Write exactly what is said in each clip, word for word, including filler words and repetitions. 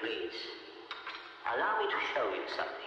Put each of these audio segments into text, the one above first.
Please, allow me to show you something.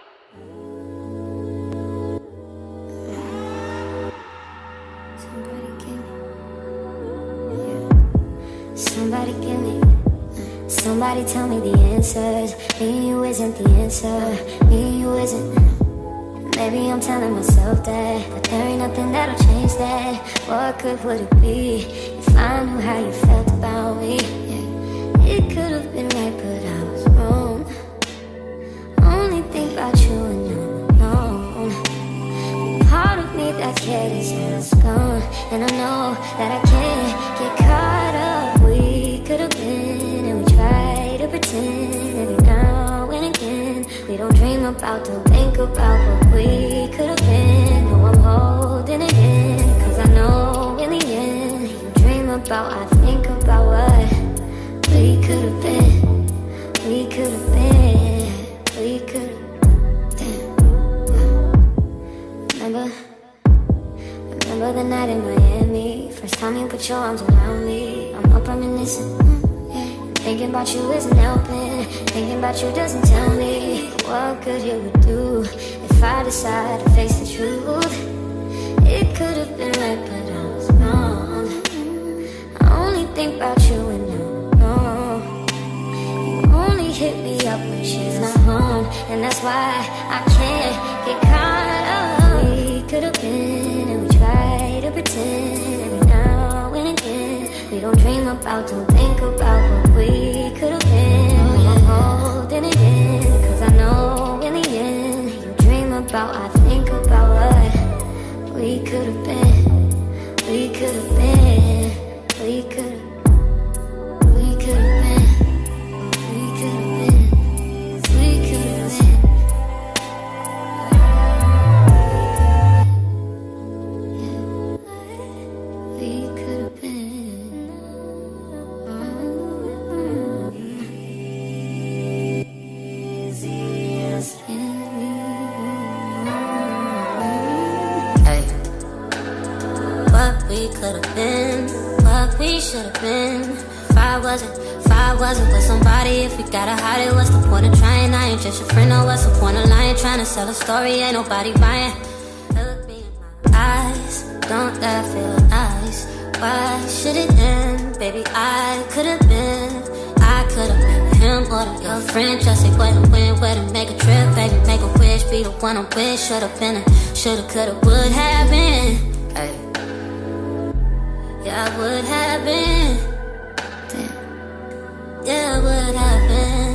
Somebody give me, uh, somebody tell me the answers. Me and you isn't the answer. Me and you isn't. Maybe I'm telling myself that, but there ain't nothing that'll change that. What good would it be if I knew how you felt about me? Yeah. It could have been right, but I was wrong. Only think about you and I'm alone. Part of me that cared is just gone, and I know that I can't get caught up. We could have been, and we try to pretend every now and again. We don't dream about, don't think about what we could have been. No, I'm holding it in, cause I know in the end you dream about, I think about what we could have been. We could have been. We could have been. Remember? Remember the night in Miami? First time you put your arms around me. I'm up reminiscing, mm, yeah. Thinking about you isn't helping. Thinking about you doesn't tell me what good it would do if I decide to face the truth. It could have been right, but I was wrong. I only think about you and no, no. You only hit me up when she's not home, and that's why I can't get caught up. We could have been, and we try to pretend every now and again. We don't dream about, don't think about what we could have been. Oh, I'm holding it in, cause I know in the end you dream about, I think about what we could have been. We could have been. We could have. We could have been. We could have been. We could have been. We could have been. Hey, what we could have been, what we should have been. If I wasn't, if I wasn't with somebody, if we gotta hide it, what's the point of trying? I ain't just your friend, no, what's the point of lying? Trying to sell a story, ain't nobody buying. Look me in my eyes, don't that feel nice? Why should it end? Baby, I could've been, I could've been him or the your friend. Just say where to win, where to make a trip, baby, make a wish, be the one I'm with. Should've been, a, should've, could've, would have been. Hey, yeah, I would have been. Damn. Yeah, I would have been.